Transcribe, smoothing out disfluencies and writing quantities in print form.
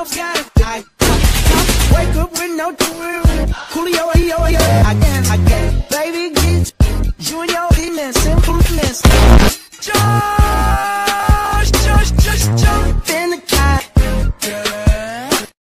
else got it. Wake up with no Coolio, I can't